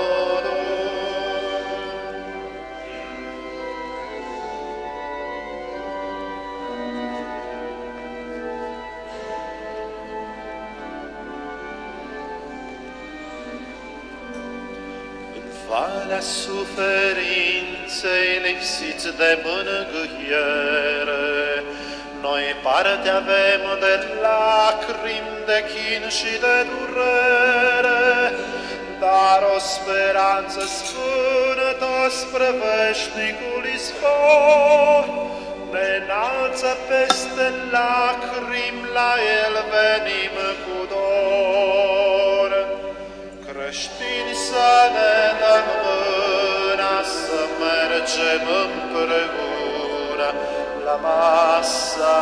Valea suferinței, lipsiți de mângâiere, noi parte avem de lacrimi, de chin și de durere, dar o speranță sfântă spre veșnicul izvor ne înalță peste lacrimi, la El venim cu dor. Creștini să ne dăm mâna, să mergem împreună la masa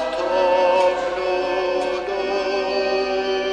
Domnului.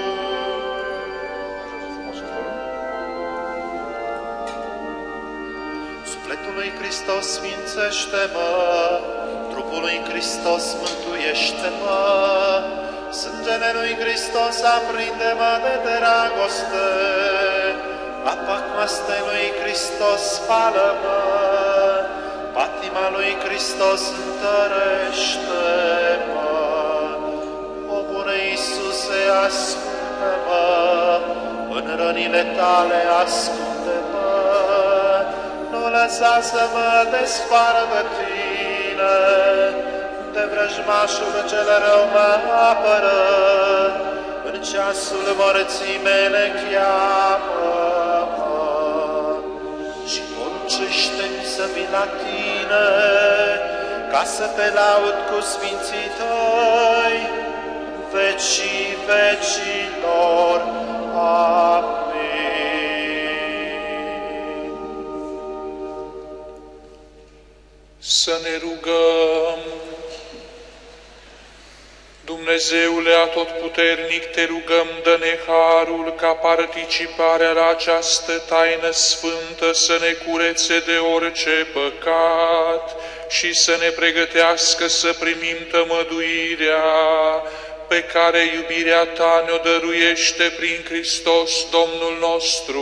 Sufletul lui Hristos sfințește-mă, trupul lui Hristos mântuiește-mă, sângele lui Hristos aprinde-mă de dragoste, apa coastei lui Hristos spală-mă, patima lui Hristos întărește-mă. O bune Iisuse, ascultă-mă, în rănile Tale ascultă-mă, nu lăsa să mă despară de Tine, de vrăjmașul cel rău mă apără, în ceasul morții mele cheamă-mă și poruncește-mi să vin la Tine, ca să Te laud cu sfinții Tăi, vecii vecilor. Amin. Să ne rugăm. Dumnezeule atotputernic, Te rugăm, dă-ne harul ca participarea la această taină sfântă să ne curețe de orice păcat și să ne pregătească să primim tămăduirea pe care iubirea Ta ne-o dăruiește prin Hristos Domnul nostru.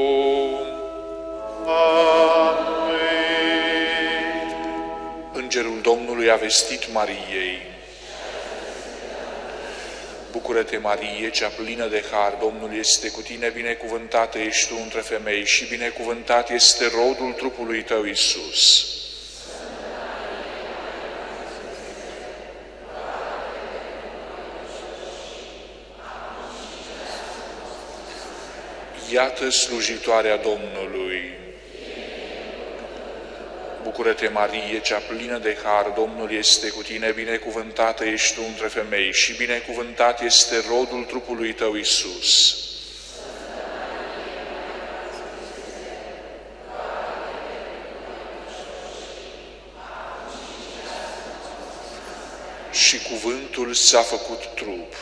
Amin. Îngerul Domnului a vestit Mariei: Bucură-te, Marie, cea plină de har, Domnul este cu tine, binecuvântată ești tu între femei și binecuvântat este rodul trupului tău, Iisus. Iată slujitoarea Domnului. Bucură Bucură-te, Marie, cea plină de har, Domnul este cu tine, binecuvântată ești tu între femei și binecuvântat este rodul trupului tău, Iisus. Și cuvântul s-a făcut trup.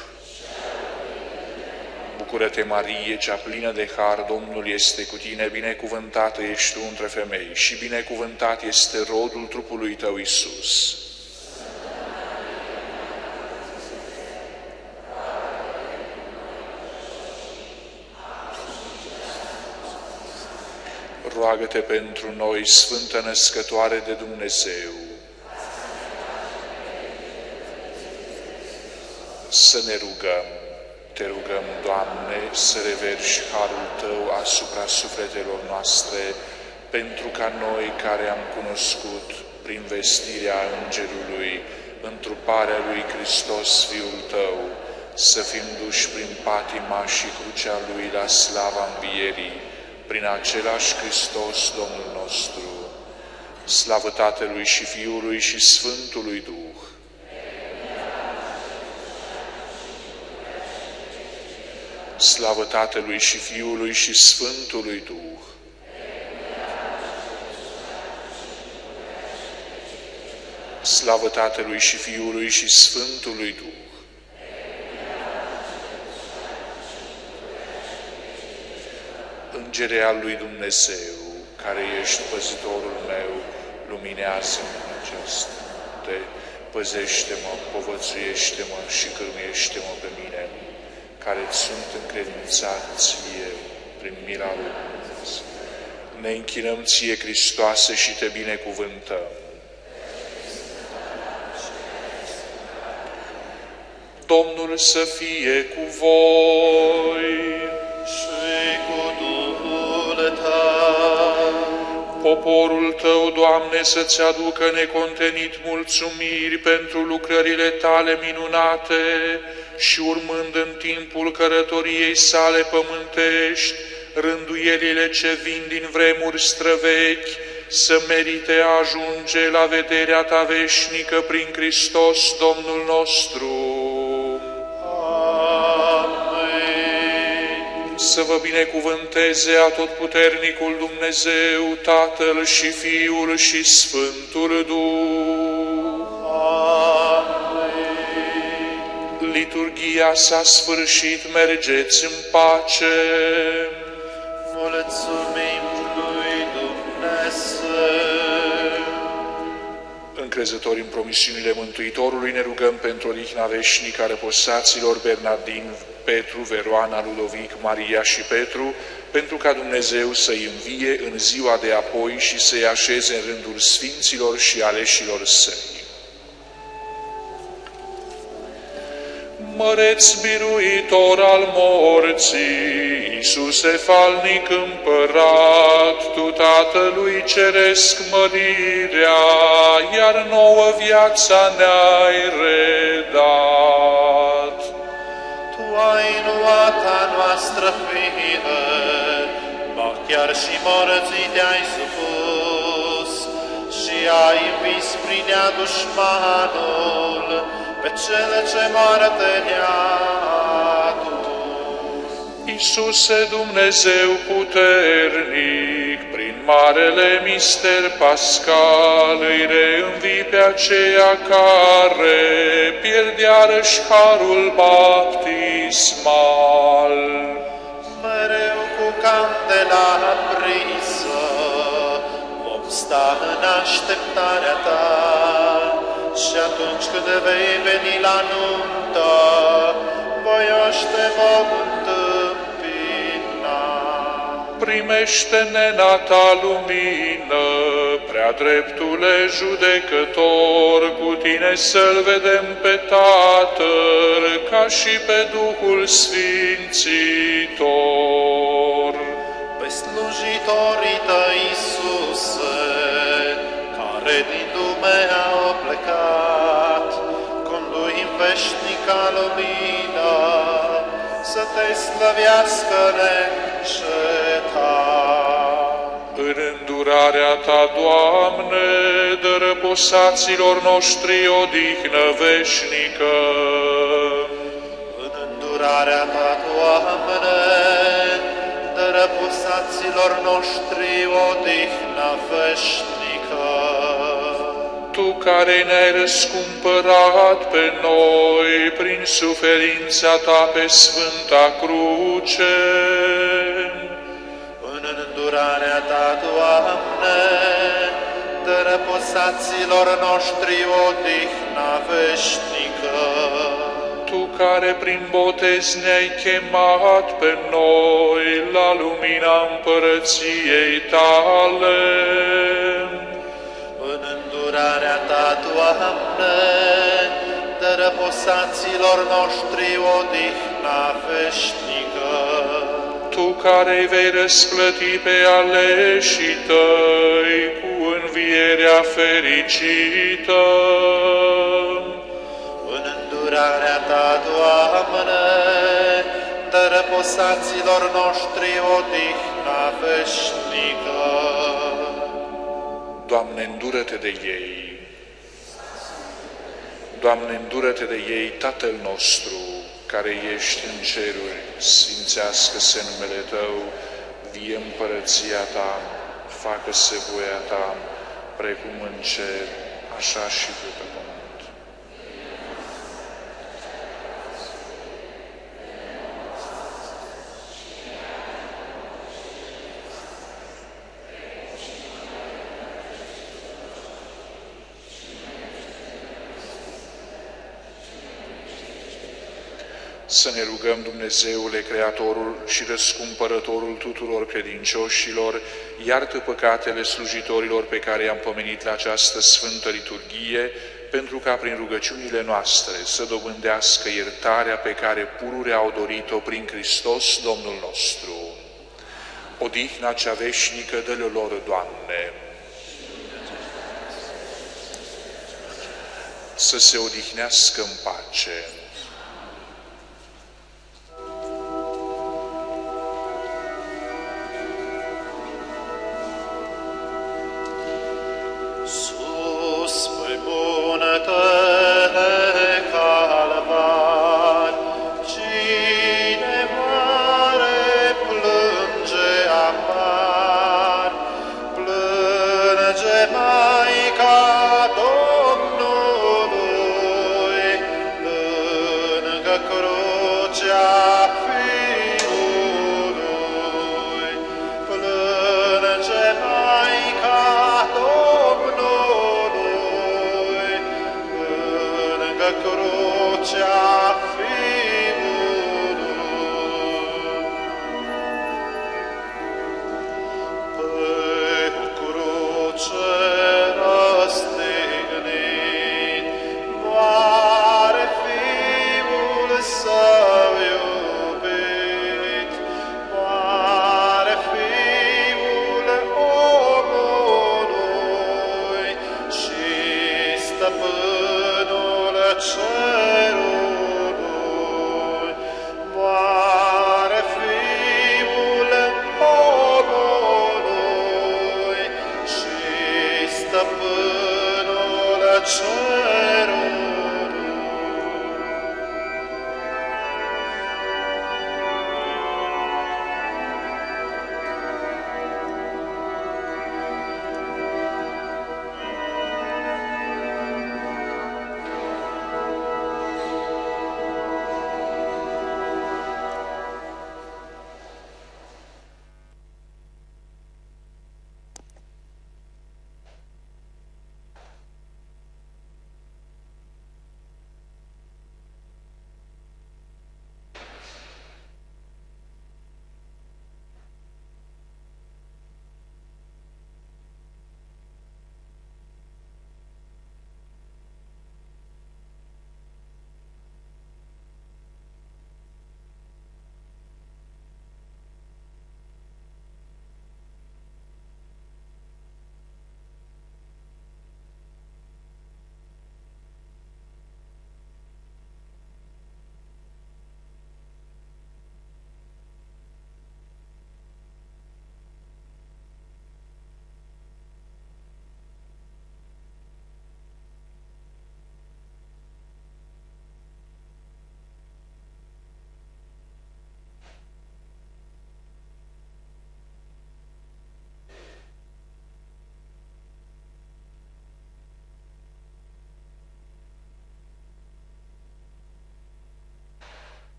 Bucură-te, Marie, cea plină de har, Domnul este cu tine, binecuvântată ești tu între femei și binecuvântat este rodul trupului tău, Iisus. Roagă-te pentru noi, Sfântă Născătoare de Dumnezeu. Să ne rugăm. Te rugăm, Doamne, să reverși harul Tău asupra sufletelor noastre, pentru ca noi care am cunoscut, prin vestirea Îngerului, întruparea lui Hristos, Fiul Tău, să fim duși prin patima și crucea Lui la slava învierii, prin același Hristos, Domnul nostru. Slavă Tatălui și Fiului și Sfântului Duh! Slavă Tatălui și Fiului și Sfântului Duh! Slavă Tatălui și Fiului și Sfântului Duh! Îngere al lui Dumnezeu, care ești păzitorul meu, luminează-mă în această noapte, păzește-mă, povățuiește-mă și cârmuiește-mă pe mine, care-ți sunt încredințat ție prin mila lui Dumnezeu. Ne închinăm ție, Hristoase, și te binecuvântăm. Domnul să fie cu voi și cu Duhul tău. Poporul tău, Doamne, să-ți aducă necontenit mulțumiri pentru lucrările tale minunate și urmând în timpul călătoriei sale pământești, rânduielile ce vin din vremuri străvechi, să merite a ajunge la vederea ta veșnică prin Hristos Domnul nostru. Să vă binecuvânteze atotputernicul Dumnezeu, Tatăl și Fiul și Sfântul Duh. Amin. Liturghia s-a sfârșit, mergeți în pace. Mulțumim lui Dumnezeu. Încrezători în promisiunile Mântuitorului, ne rugăm pentru odihna veșnică a răposaților Bernardin, Petru, Veroana, Ludovic, Maria și Petru, pentru ca Dumnezeu să-i învie în ziua de apoi și să-i așeze în rândul sfinților și aleșilor săi. Măreț biruitor al morții, Iisuse falnic împărat, Tu Tatălui Ceresc mărirea, iar nouă viața ne-ai redat. Tu ai luat a noastră fire, ba chiar și morții te-ai supus, și ai învins prin ea dușmanul, pe cele ce moarte ne-a adus. Iisuse Dumnezeu puternic, prin marele mister pascal, îi reînvii pe aceia care pierdeară-și harul baptismal. Mereu cu candela aprinsă, vom sta în așteptarea ta, și atunci când vei veni la nuntă, voioși te vom întâmpina. Primește-ne ta lumină, prea dreptule judecător, cu tine să-L vedem pe Tatăl, ca și pe Duhul Sfințitor. Pe slujitorii tăi, Iisuse, care din lume au plecat, conduim veșnica lumină, să te slăvească neîncetat. În îndurarea Ta, Doamne, dă răposaților noștri odihnă veșnică. În îndurarea Ta, Doamne, dă răposaților noștri odihnă veșnică. Tu care ne-ai răscumpărat pe noi prin suferința Ta pe Sfânta Cruce, în îndurarea Ta, Doamne, dă răposaților noștri odihna veșnică. Tu care prin botez ne-ai chemat pe noi la lumina împărăției Tale, în îndurarea Ta, Doamne, dă răposaților noștri odihna veșnică. Tu care îi vei răsplăti pe aleșii Tăi cu învierea fericită, în îndurarea Ta, Doamne, dă răposaților noștri odihna veșnică. Doamne, îndură-Te de ei! Doamne, îndură-Te de ei, Tatăl nostru, care ești în ceruri, sfințească-se numele Tău, vie împărăția Ta, facă-se voia Ta, precum în cer, așa și pe pământ. Să ne rugăm, Dumnezeule, Creatorul și Răscumpărătorul tuturor credincioșilor, iartă păcatele slujitorilor pe care i-am pomenit la această Sfântă Liturghie, pentru ca prin rugăciunile noastre să dobândească iertarea pe care pururea au dorit-o prin Hristos Domnul nostru. Odihna cea veșnică dă-le lor, Doamne. Să se odihnească în pace. Stăpânul cer.